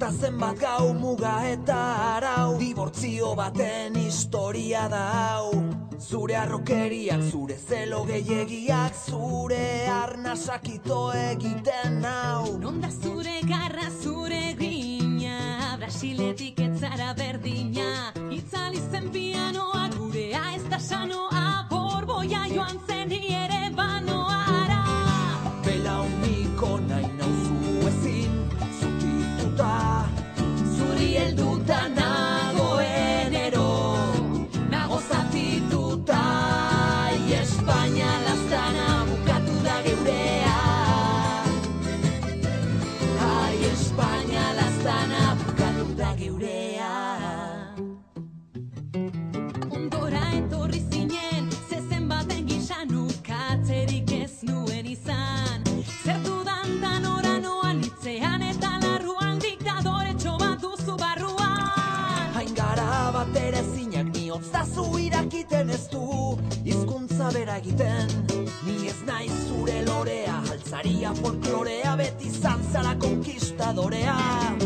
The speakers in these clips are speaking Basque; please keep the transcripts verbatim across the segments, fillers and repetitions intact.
Ta zenbat gau muga eta arau, dibortzio baten historia da hau. Zure arrokeriak, zure zelo gehiagiak, zure arnasak ito egiten nau. Non da zure garra, zure grina, Brasiletik etzara berdina. Itzali zen pianoa, gurea ez da sanoa, borboia joan zen ere banoara. Belauniko nahi nauzu ezin, zutituta, zuri helduta nagoenero, nago zatituta. Ai, Espainia laztana bukatu da geurea. Ai, Espainia laztana bukatu da geurea. Ondora etorri zinen, zezen baten gizan ukatzerik ez nuen izan. Zertu dantan oranoan, itzean eta larruan, diktadore txobat duzu barruan. Hain gara bat ere zinak, nihotzazu irakiten ez du hizkuntza bera egiten. Ni ez naiz zure lorea, altzaria folklorea, beti izan zara konkistadorea.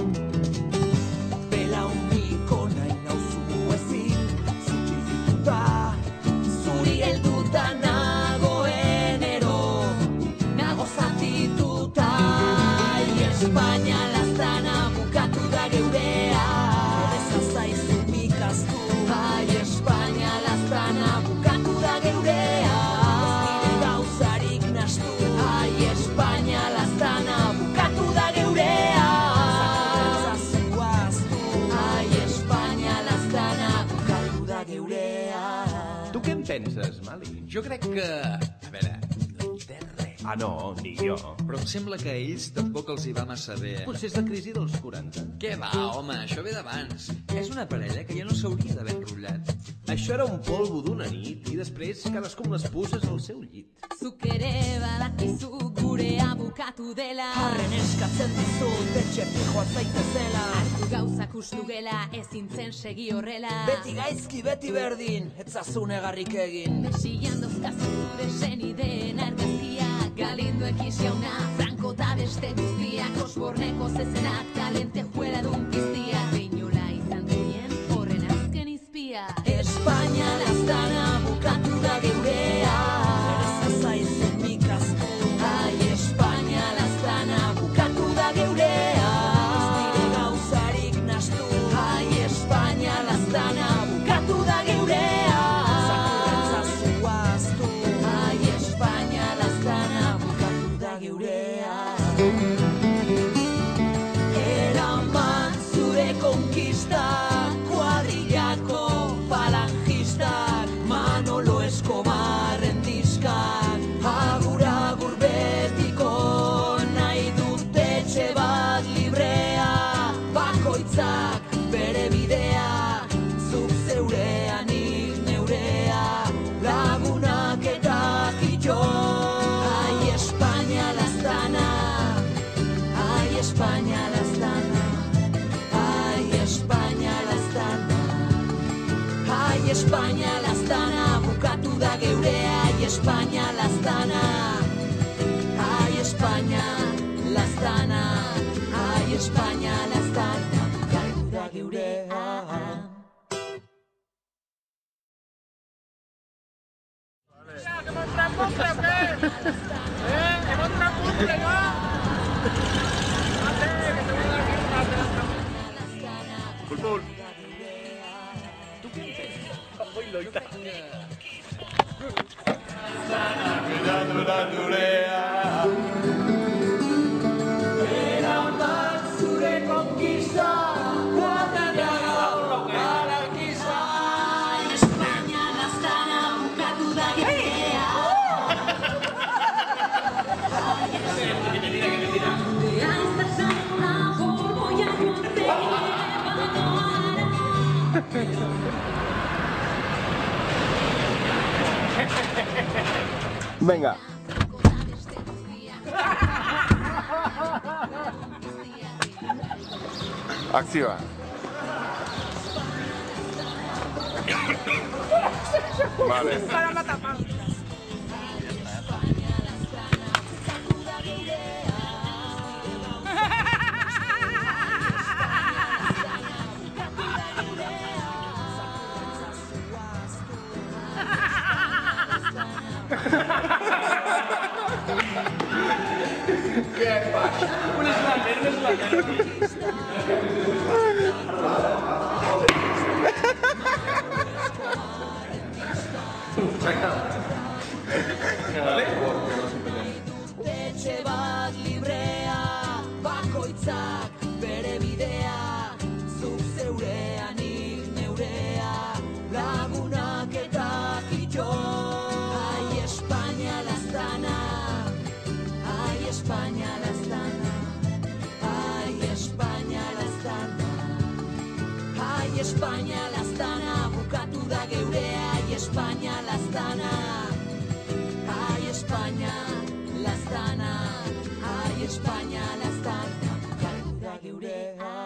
Belauniko nahi nauzu ezin, zutituta, zuri helduta nagoenero, nago zatituta. Ai, Espainia laztana bukatu da geurea. Eza zaizu mikaztu. Ai, Espainia laztana bukatu da geurea. Ez dire gauzarik nastu. Ai, Espainia laztana bukatu da geurea. Zakurentza zuaztu. Ai, Espainia laztana bukatu da geurea. Tu què en penses, Mali? Jo crec que... A veure, no entenc res. Ah, no, ni jo. Però em sembla que a ells tampoc els hi va massa bé. Potser és la crisi dels quaranta. Què va, home, això ve d'abans. És una parella que ja no s'hauria d'haver enrotllat. Això era un polvo d'una nit i després cadascú amb les puces al seu llit. Zuk ere badakizu gurea bukatu dela. Harren eskatzen dizut, etxe fijoa zaitezela. Hartu gauzak ustu gela, ezin zen segi horrela. Beti gaizki, beti berdin, etzazun egarrik egin. Besian dozkazu zure senideen argazkia. Galindo ekiziauna, Franco da beste guztiak, Osborneko zezenak, talente juela dun piztia. Reinola izan zinen, horren azken izpia. Espainia laztana bukatu da geurea. Zer zaizu mikaztu. Ai, Espainia laztana bukatu da geurea. Ez dire gauzarik nastu. Ai, Espainia laztana bukatu da geurea. Zakurentza zuaztu. Ai, Espainia laztana bukatu da geurea. Eraman zure konkista, kuadrillako falangistak, Manolo Escobarren diskak, agur agur betiko, nahi dut etxe bat librea, bakoitzak bere bidea, zuk zeurea nik neurea, lagunak eta kito. Ai, Espainia laztana, ai, Espainia laztana, ai, Espainia laztana. Ai, Espainia laztana bukatu da geurea. Ai, Espainia laztana, ai, Espainia laztana, ai, Espainia laztana bukatu da geurea. ¿Hemos trampostre o qué? ¿Eh? ¿Hemos trampostre, no? Mate, que te voy a dar aquí una de las trampostres. Pulpul. Tu què en penses? Oi, loita. Eraman zure konkista, kuadrillako falangistak. Ai, Espainia laztana bukatu da geurea. Venga. Activa. Vale. Para matar. Què passa? Un islander, un islander. Etxe bat librea, bakoitzak bere bidea, zuk zeurea, nik neurea, lagunak eta kito. Ai, Espainia laztana, ai, Espainia laztana, ai, Espainia laztana, ai, Espainia laztana, bukatu da geurea, ai, Espainia laztana, ai, Espainia laztana, ai, Espainia laztana, bukatu da geurea.